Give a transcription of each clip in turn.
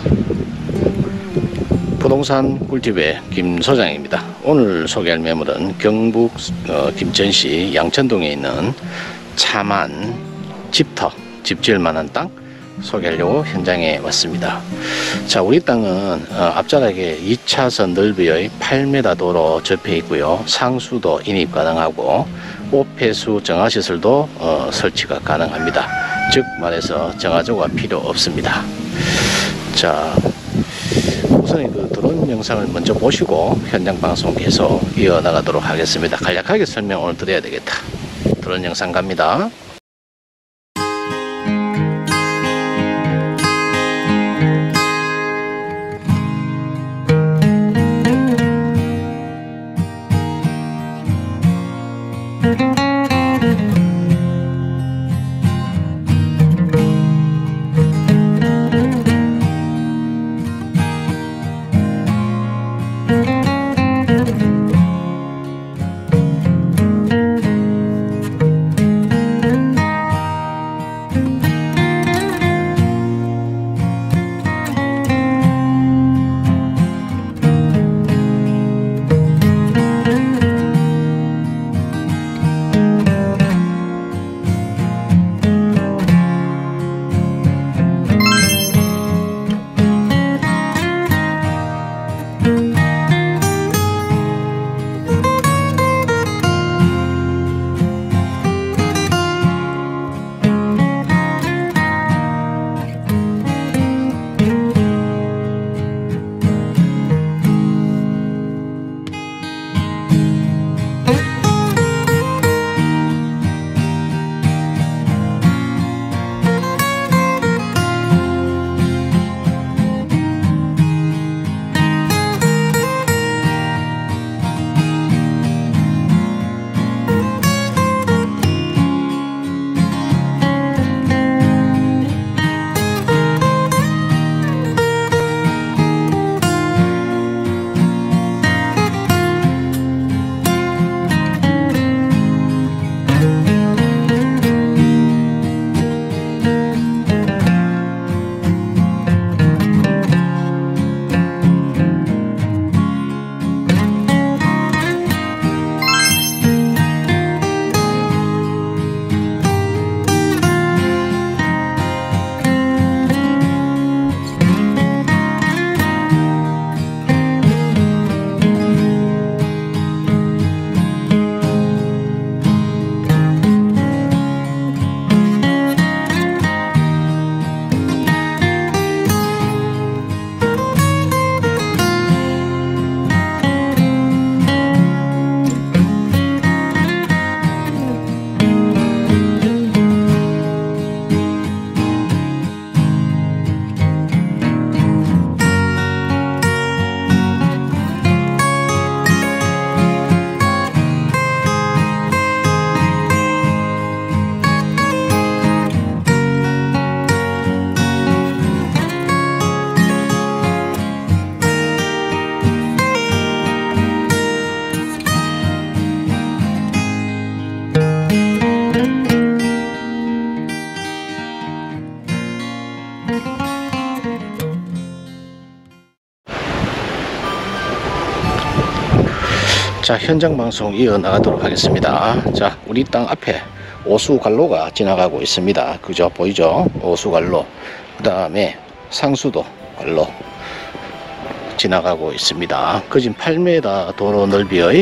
부동산 꿀팁의 김 소장입니다. 오늘 소개할 매물은 경북 김천시 양천동에 있는 차만 집터, 집 지을 만한 땅 소개하려고 현장에 왔습니다. 자, 우리 땅은 앞자락에 2차선 넓이의 8m 도로 접해 있고요. 상수도 인입 가능하고 오폐수 정화시설도 설치가 가능합니다. 즉 말해서 정화조가 필요 없습니다. 자, 우선 그 드론 영상을 먼저 보시고 현장 방송 계속 이어나가도록 하겠습니다. 간략하게 설명 오늘 드려야 되겠다. 드론 영상 갑니다. 자, 현장 방송 이어나가도록 하겠습니다. 자, 우리 땅 앞에 오수관로가 지나가고 있습니다. 그죠? 보이죠? 오수관로. 그 다음에 상수도 관로 지나가고 있습니다. 거진 8m 도로 넓이의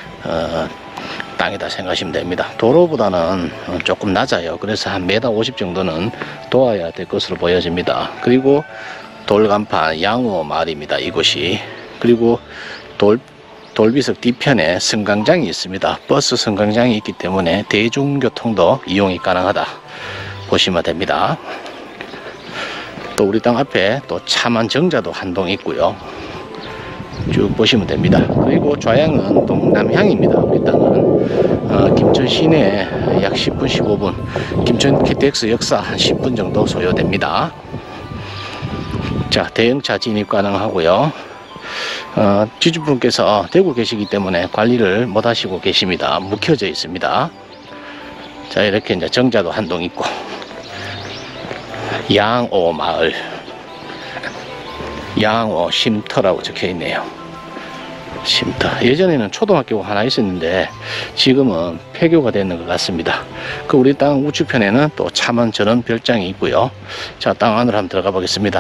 땅이다 생각하시면 됩니다. 도로보다는 조금 낮아요. 그래서 한 1m 50 정도는 도와야 될 것으로 보여집니다. 그리고 돌간판 양호 마을입니다. 이곳이. 그리고 돌비석 뒤편에 승강장이 있습니다. 버스 승강장이 있기 때문에 대중교통도 이용이 가능하다 보시면 됩니다. 또 우리 땅 앞에 또 차만 정자도 한 동 있고요. 쭉 보시면 됩니다. 그리고 좌향은 동남향입니다. 우리 땅은 김천 시내 약 10분 15분, 김천 KTX 역사 한 10분 정도 소요됩니다. 자, 대형차 진입 가능하고요. 지주분께서 대구 계시기 때문에 관리를 못 하시고 계십니다. 묵혀져 있습니다. 자, 이렇게 이제 정자도 한 동 있고, 양오 마을. 양호 쉼터라고 적혀 있네요. 쉼터. 예전에는 초등학교가 하나 있었는데 지금은 폐교가 되는 것 같습니다. 그 우리 땅 우측편에는 또 참원 전원 별장이 있고요. 자, 땅 안으로 한번 들어가 보겠습니다.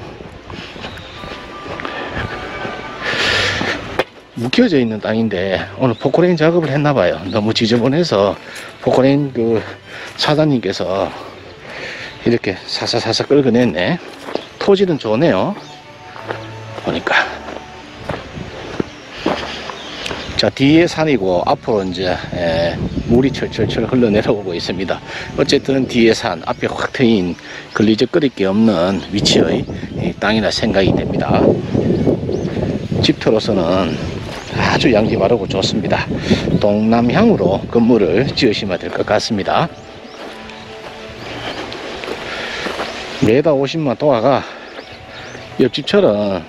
묵혀져 있는 땅인데 오늘 포크레인 작업을 했나봐요. 너무 지저분해서 포크레인 그 사장님께서 이렇게 사사사사 끌어냈네. 토질은 좋네요. 보니까. 자, 뒤에 산이고 앞으로 이제 물이 철철철 흘러내려오고 있습니다. 어쨌든 뒤에 산, 앞에 확 트인 걸리적거릴 게 없는 위치의 땅이라 생각이 됩니다. 집터로서는 아주 양지 바르고 좋습니다. 동남향으로 건물을 지으시면 될 것 같습니다. 매달 50만 도화가 옆집처럼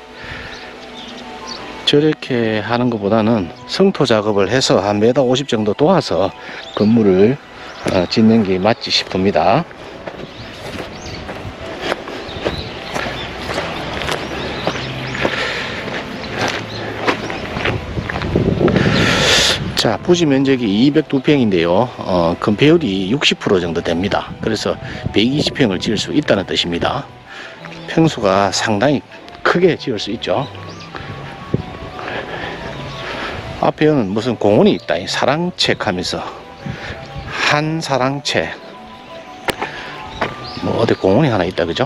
저렇게 하는 것보다는 성토 작업을 해서 한 매달 50 정도 도와서 건물을 짓는 게 맞지 싶습니다. 자, 부지 면적이 202평인데요. 건폐율이 60% 정도 됩니다. 그래서 120평을 지을 수 있다는 뜻입니다. 평수가 상당히 크게 지을 수 있죠. 앞에는 무슨 공원이 있다. 사랑책 하면서 한사랑책 뭐 어디 공원이 하나 있다, 그죠?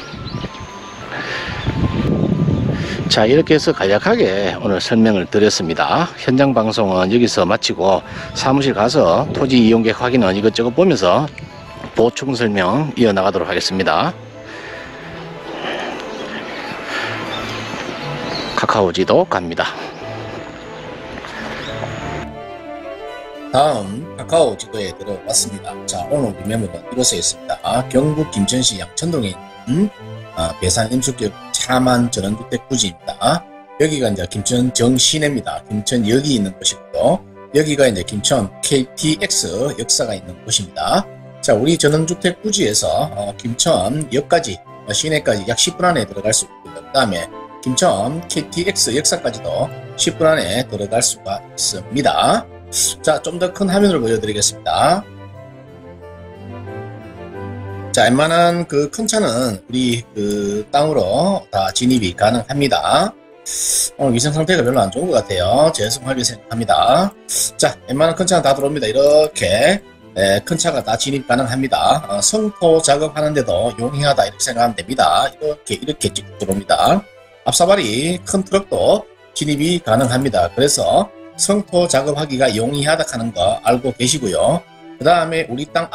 자, 이렇게 해서 간략하게 오늘 설명을 드렸습니다. 현장 방송은 여기서 마치고 사무실 가서 토지 이용객 확인은 이것저것 보면서 보충 설명 이어나가도록 하겠습니다. 카카오지도 갑니다. 다음 카카오 지도에 들어왔습니다. 자, 오늘 우리 매물은 이곳에 있습니다. 경북 김천시 양천동에 있는 배산 임수격 차만 전원주택 부지입니다. 여기가 이제 김천 정시내입니다. 김천역이 있는 곳이고요. 여기가 이제 김천 KTX 역사가 있는 곳입니다. 자, 우리 전원주택 부지에서 김천역까지 시내까지 약 10분 안에 들어갈 수 있고요. 그 다음에 김천 KTX 역사까지도 10분 안에 들어갈 수가 있습니다. 자, 좀 더 큰 화면을 보여드리겠습니다. 자, 웬만한 그 큰 차는 우리 그 땅으로 다 진입이 가능합니다. 오늘 위생 상태가 별로 안 좋은 것 같아요. 죄송하게 생각합니다. 자, 웬만한 큰 차는 다 들어옵니다. 이렇게 큰 차가 다 진입 가능합니다. 성토 작업하는데도 용이하다 이렇게 생각하면 됩니다. 이렇게 쭉 들어옵니다. 앞사발이 큰 트럭도 진입이 가능합니다. 그래서 성토 작업하기가 용이하다 하는 거 알고 계시고요. 그 다음에 우리 땅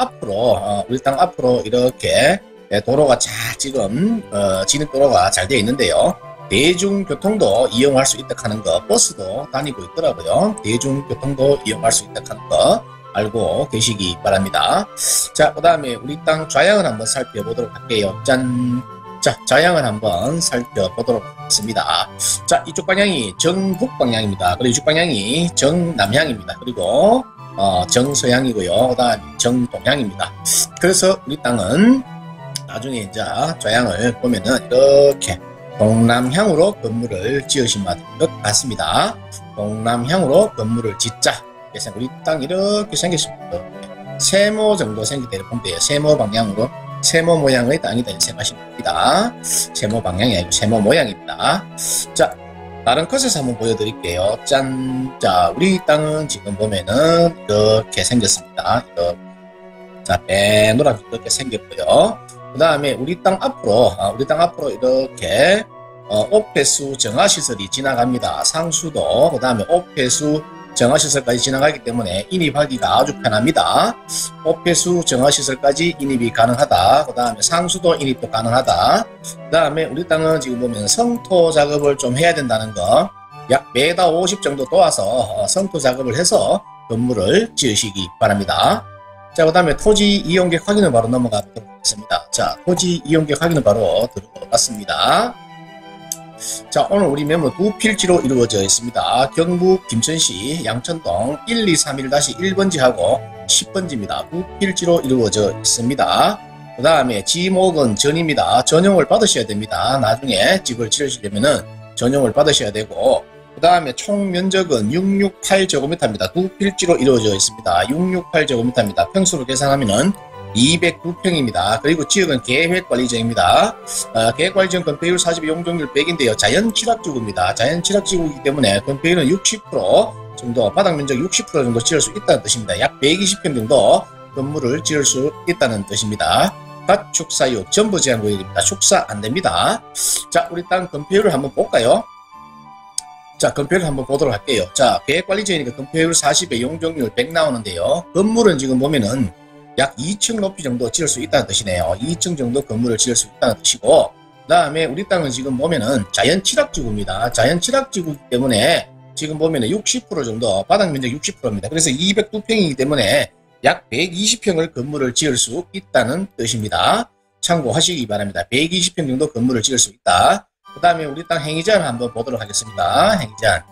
앞으로 이렇게 도로가 잘 지금 진입도로가 잘 되어 있는데요. 대중교통도 이용할 수 있다 하는 거, 버스도 다니고 있더라고요. 대중교통도 이용할 수 있다 하는 거 알고 계시기 바랍니다. 자, 그 다음에 우리 땅 좌향을 한번 살펴보도록 할게요. 짠! 자, 좌향을 한번 살펴보도록 하겠습니다. 자, 이쪽 방향이 정북 방향입니다. 그리고 이쪽 방향이 정남향입니다. 그리고 정서향이고요. 그 다음에 정동향입니다. 그래서 우리 땅은 나중에 이제 좌향을 보면은 이렇게 동남향으로 건물을 지으시면 될 것 같습니다. 동남향으로 건물을 짓자. 그래서 우리 땅 이렇게 생겼습니다. 세모 정도 생기게 보면 돼요. 세모 방향으로. 세모 모양의 땅이다 생각하시면 됩니다. 세모 방향이 아니고 세모 모양입니다. 자, 다른 컷에서 한번 보여드릴게요. 짠! 자, 우리 땅은 지금 보면은 이렇게 생겼습니다. 이렇게. 자, 빼노랗게 이렇게 생겼고요. 그 다음에 우리 땅 앞으로 이렇게 오폐수 정화시설이 지나갑니다. 상수도, 그 다음에 오폐수 정화시설까지 지나가기 때문에 인입하기가 아주 편합니다. 오폐수 정화시설까지 인입이 가능하다. 그 다음에 상수도 인입도 가능하다. 그 다음에 우리 땅은 지금 보면 성토 작업을 좀 해야 된다는 거, 약 매달 50 정도 도와서 성토 작업을 해서 건물을 지으시기 바랍니다. 자, 그 다음에 토지 이용객 확인을 바로 넘어가도록 하겠습니다. 자, 토지 이용객 확인을 바로 들어갔습니다. 자, 오늘 우리 매물 두 필지로 이루어져 있습니다. 경북 김천시 양천동 1231-1번지하고 10번지입니다. 두 필지로 이루어져 있습니다. 그 다음에 지목은 전입니다. 전용을 받으셔야 됩니다. 나중에 집을 지으시려면은 전용을 받으셔야 되고, 그 다음에 총 면적은 668제곱미터입니다. 두 필지로 이루어져 있습니다. 668제곱미터입니다. 평수로 계산하면은 209평입니다. 그리고 지역은 계획관리지역입니다. 계획관리지역은 건폐율 40, 용적률 100인데요. 자연취락지구입니다. 자연취락지구이기 때문에 건폐율은 60% 정도, 바닥면적 60% 정도 지을 수 있다는 뜻입니다. 약 120평 정도 건물을 지을 수 있다는 뜻입니다. 가축사육 전부 제한구역입니다. 축사 안됩니다. 자, 우리 땅 건폐율을 한번 볼까요? 자, 건폐율 한번 보도록 할게요. 자, 계획관리지역이니까 건폐율 40에 용적률 100 나오는데요. 건물은 지금 보면은 약 2층 높이 정도 지을 수 있다는 뜻이네요. 2층 정도 건물을 지을 수 있다는 뜻이고, 그 다음에 우리 땅은 지금 보면은 자연취락지구입니다. 자연취락지구이기 때문에 지금 보면은 60% 정도, 바닥면적 60%입니다. 그래서 202평이기 때문에 약 120평을 건물을 지을 수 있다는 뜻입니다. 참고하시기 바랍니다. 120평 정도 건물을 지을 수 있다. 그 다음에 우리 땅 행위제한 한번 보도록 하겠습니다. 행위제한.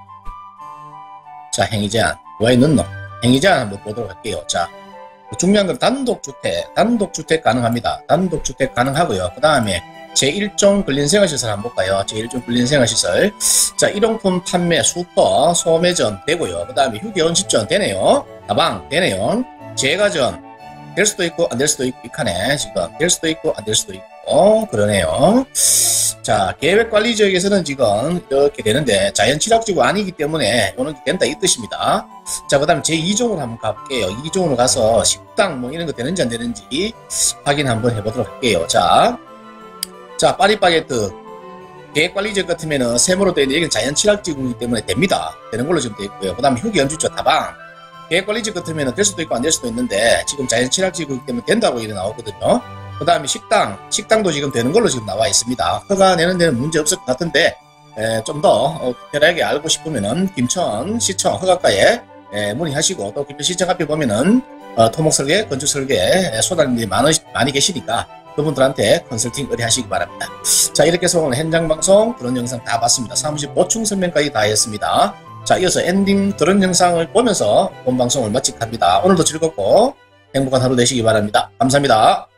자, 행위제한. 왜 넣노? 행위제한 한번 보도록 할게요. 자, 중요한 건 단독주택 가능합니다. 단독주택 가능하고요. 그 다음에 제1종 근린생활시설 한번 볼까요? 제1종 근린생활시설. 자, 일용품 판매, 슈퍼, 소매점 되고요. 그 다음에 휴게원식전 되네요. 다방 되네요. 제과점 될 수도 있고 안 될 수도 있고 이카네. 지금 될 수도 있고 안 될 수도 있고 그러네요. 자, 계획관리지역에서는 지금 이렇게 되는데 자연취락지구 아니기 때문에 이런 게 된다 이 뜻입니다. 자, 그 다음에 제2종으로 한번 가볼게요. 2종으로 가서 식당 뭐 이런 거 되는지 안 되는지 확인 한번 해보도록 할게요. 자, 파리바게뜨 계획관리지역 같으면은 세모로 되어 있는데 여기는 자연취락지구이기 때문에 됩니다. 되는 걸로 지금 되어 있고요. 그 다음에 휴게연주죠. 다방 계획관리지역 같으면 될 수도 있고 안 될 수도 있는데 지금 자연취락지구이기 때문에 된다고 이래 나오거든요. 그 다음에 식당도 지금 되는 걸로 지금 나와 있습니다. 허가 내는 데는 문제 없을 것 같은데 좀 더 특별하게 알고 싶으면은 김천시청 허가과에 문의하시고, 또 김천시청 앞에 보면은 토목설계, 건축설계 소장님들이 많이 계시니까 그분들한테 컨설팅 의뢰하시기 바랍니다. 자, 이렇게 해서 오늘 현장방송 드론 영상 다 봤습니다. 사무실 보충 설명까지 다 했습니다. 자, 이어서 엔딩 드론 영상을 보면서 본 방송을 마치겠습니다. 오늘도 즐겁고 행복한 하루 되시기 바랍니다. 감사합니다.